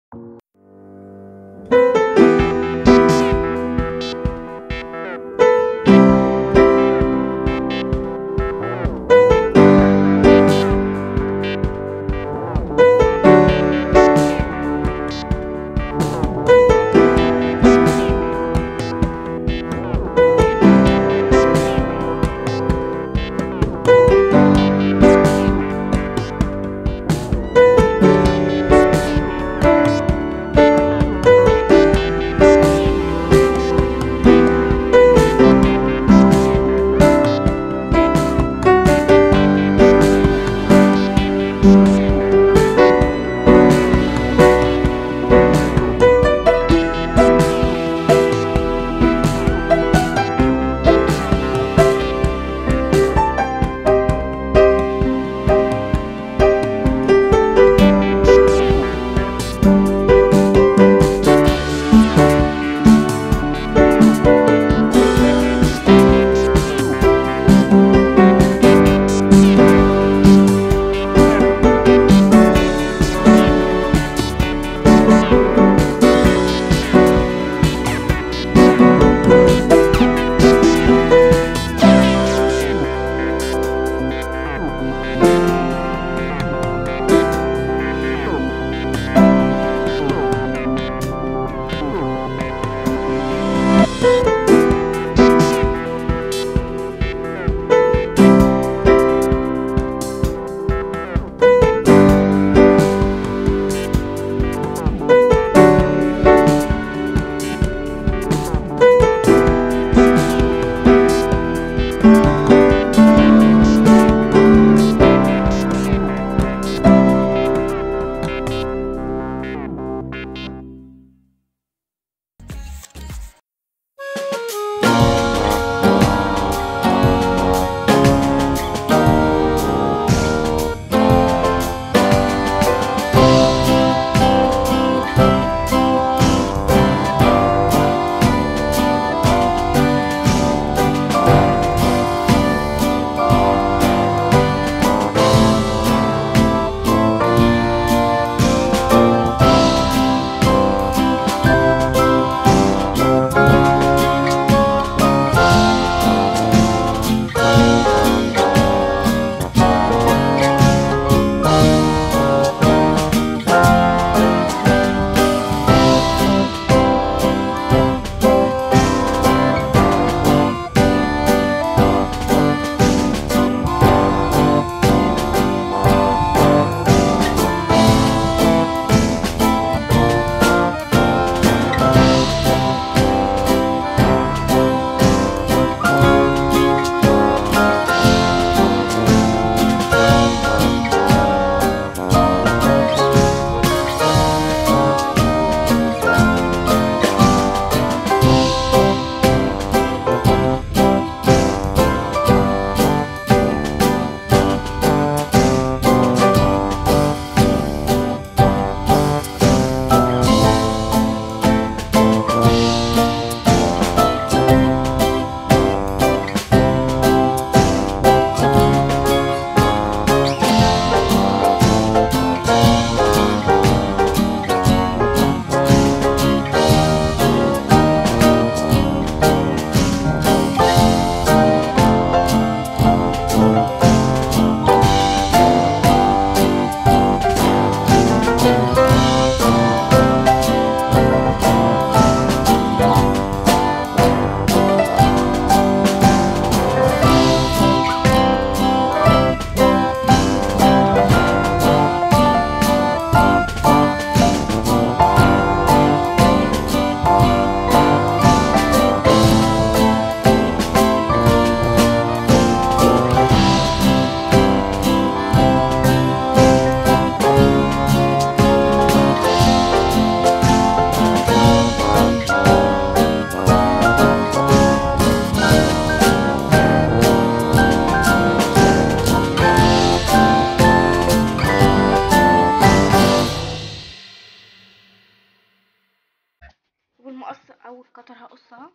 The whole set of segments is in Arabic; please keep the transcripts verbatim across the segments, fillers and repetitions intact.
والمقص او القطر هقصها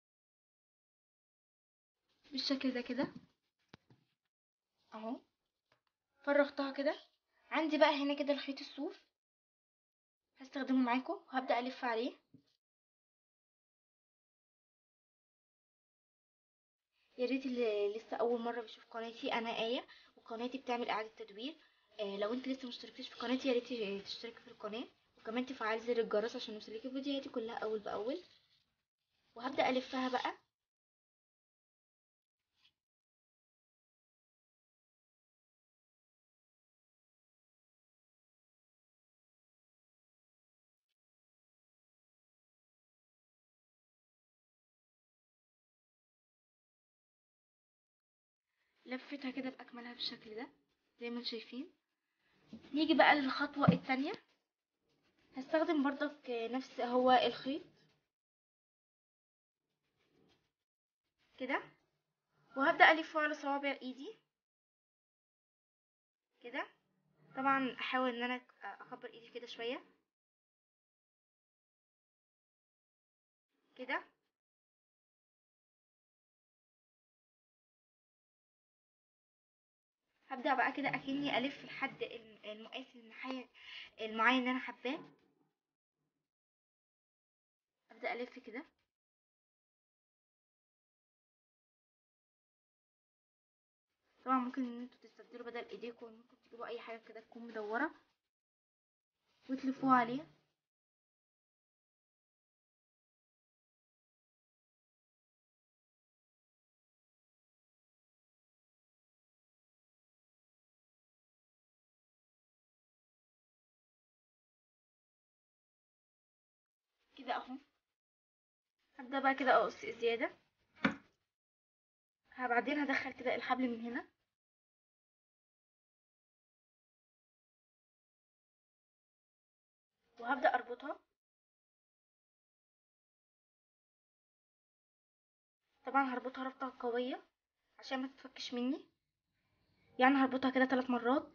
بالشكل ده كده اهو. فرغتها كده. عندي بقى هنا كده الخيط الصوف هستخدمه معاكم وهبدأ الف عليه. يا ريت اللي لسه اول مره بيشوف قناتي، انا آية وقناتي بتعمل اعاده تدوير. آه لو انت لسه مشتركتش في قناتي يا ريت تشتركي في القناه، وكمان تفعلي زر الجرس عشان يوصلك فيديوهاتي كلها اول باول. وهبدأ الفها بقى. لفتها كده باكملها بالشكل ده زي ما انتم شايفين. نيجي بقى للخطوه الثانيه. هستخدم برضك نفس هو الخيط كده، وهبدأ الفه على صوابع ايدي كده. طبعا احاول ان انا اكبر ايدي كده شويه كده. هبدأ بقى كده اكني الف لحد المقاس المحايا المعين اللي انا حباه. ابدأ الف كده. طبعا ممكن ان انتوا تستبدلوا بدل ايديكم ممكن تجيبوا اي حاجه كده تكون مدوره وتلفوها عليها كده اهو. هبدأ بقى كده اقص الزياده. بعدين هدخل كده الحبل من هنا وهبدأ اربطها. طبعا هربطها ربطه قويه عشان ما تتفكش مني، يعني هربطها كده ثلاث مرات.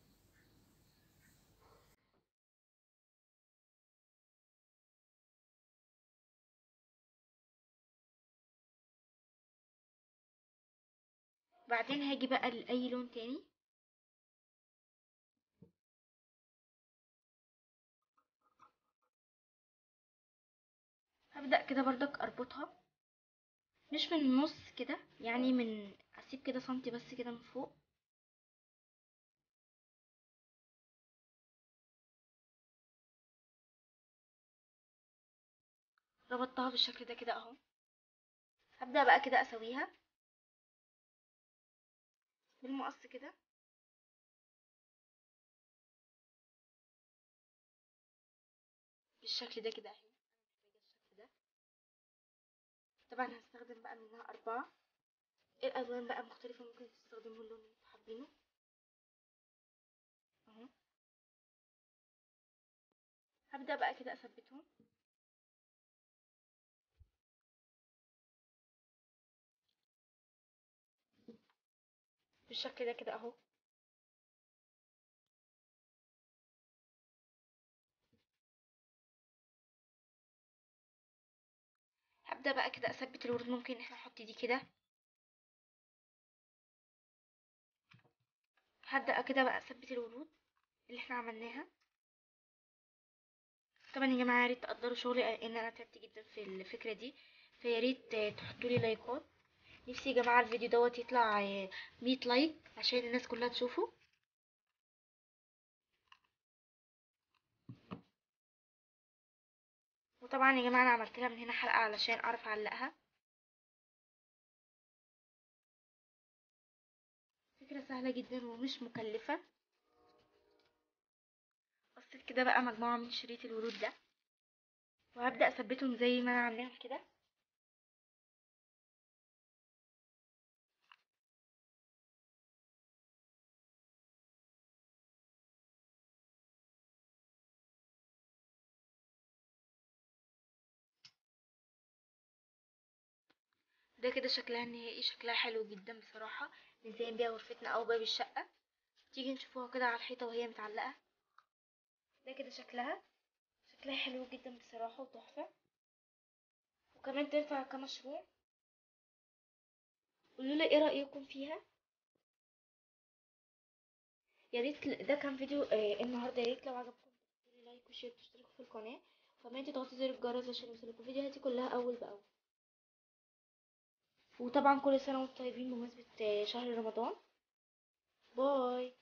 بعدين هاجي بقى لاي لون تاني. هبدأ كده بردك اربطها مش من النص كده، يعني من اسيب كده سنتي بس كده من فوق. ربطتها بالشكل ده كده اهو. هبدأ بقى كده اسويها بالمقص كده بالشكل ده كده اهي. الشكل ده. طبعا هستخدم بقى منها اربعة. الالوان بقى مختلفة، ممكن تستخدموا اللون اللي انتوا حابينه اهو. هبدأ بقى كده اثبتهم بالشكل ده كده اهو. هبدأ بقى كده اثبت الورود، ممكن احنا نحط دي كده. هبدأ كده بقى اثبت الورود اللي احنا عملناها. طبعا يا جماعة يا ريت تقدروا شغلي ان انا تعبت جدا في الفكرة دي، فيا ريت تحطوا لي لايكات. نفسي يا جماعة الفيديو دوت يطلع مية لايك عشان الناس كلها تشوفه. وطبعا يا جماعة انا عملت لها من هنا حلقة علشان اعرف اعلقها. فكرة سهلة جدا ومش مكلفة. قصيت كده بقى مجموعة من شريط الورود ده، وهبدأ اثبتهم زي ما انا عاملاهم كده. ده كده شكلها النهائي، شكلها حلو جدا بصراحة. نزين بيها غرفتنا او باب الشقة. تيجي نشوفوها كده على الحيطة وهي متعلقة. ده كده شكلها شكلها حلو جدا بصراحة وتحفة، وكمان تنفع كمشروع. قولوا لي ايه رأيكم فيها. يا ريت ده كان فيديو آه النهارده. يا ريت لو عجبكم تدوا لايك وشير وتشتركوا في القناه، وكمان تضغطي زر الجرس عشان يوصلكوا فيديوهاتي كلها اول باول. وطبعا كل سنه وانتم طيبين بمناسبه شهر رمضان. باي.